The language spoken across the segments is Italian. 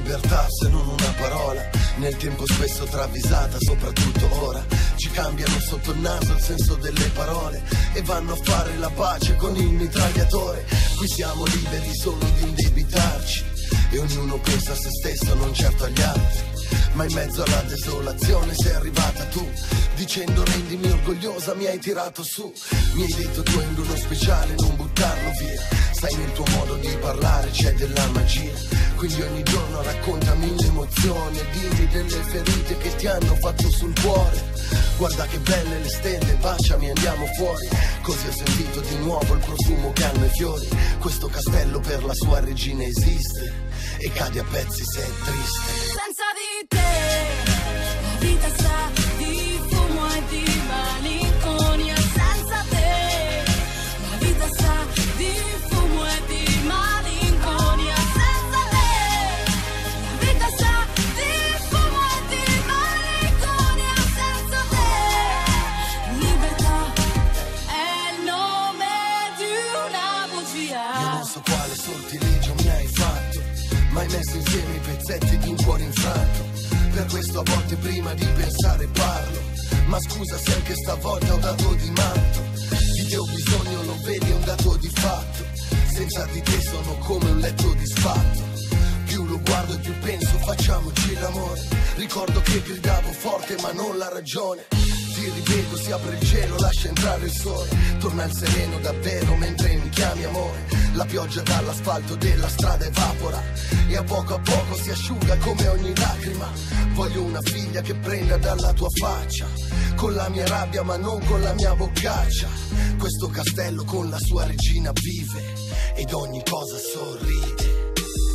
libertà se non una parola, nel tempo spesso travisata, soprattutto ora. Ci cambiano sotto il naso il senso delle parole e vanno a fare la pace con il mitragliatore. Qui siamo liberi solo di indebitarci e ognuno pensa a se stesso, non certo agli altri. Ma in mezzo alla desolazione sei arrivata tu, dicendo rendimi orgogliosa, mi hai tirato su. Mi hai detto tu hai un dono speciale, non buttarlo via. Sai nel tuo modo di parlare c'è della magia. Quindi ogni giorno raccontami l'emozione, dimmi delle ferite che ti hanno fatto sul cuore. Guarda che belle le stelle, baciami, andiamo fuori. Così ho sentito di nuovo il profumo che hanno i fiori. Questo castello per la sua regina esiste e cade a pezzi se è triste. Senza di te la vita sa di fumo e di malinconia. Senza te la vita sa di fumo e di malinconia. Senza te la vita sa di fumo e di malinconia. Senza te libertà è il nome di una bugia. Io non so quale sortilegio mi hai fatto, ma hai messo insieme i pezzetti di un cuore infranto. Per questo a volte prima di pensare parlo. Ma scusa se anche stavolta ho dato di matto. Di te ho bisogno, lo vedi, è un dato di fatto. Senza di te sono come un letto disfatto. Più lo guardo e più penso, facciamoci l'amore. Ricordo che gridavo forte ma non la ragione. Ti rivedo, si apre il cielo, lascia entrare il sole. Torna il sereno davvero mentre mi chiami amore. La pioggia dall'asfalto della strada evapora e a poco si asciuga come ogni lacrima. Voglio una figlia che prenda dalla tua faccia, con la mia rabbia ma non con la mia boccaccia. Questo castello con la sua regina vive ed ogni cosa sorride.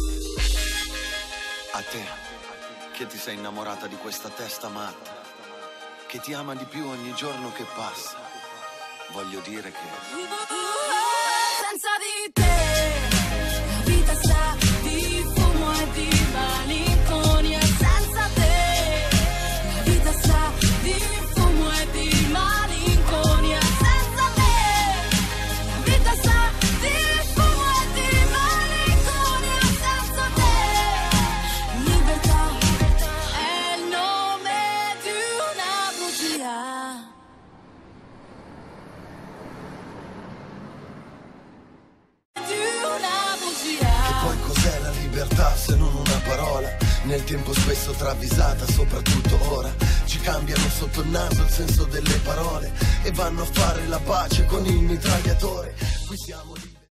A te, che ti sei innamorata di questa testa matta, che ti ama di più ogni giorno che passa, voglio dire che senza di te la vita sa di fumo e di malinconia. Senza te la vita sa di fumo e di malinconia. Senza te la vita sa di fumo e di malinconia. Senza te libertà è il nome di una bugia. Che poi cos'è la libertà se non una parola, nel tempo spesso travisata, soprattutto ora. Ci cambiano sotto il naso il senso delle parole e vanno a fare la pace con il mitragliatore. Qui siamo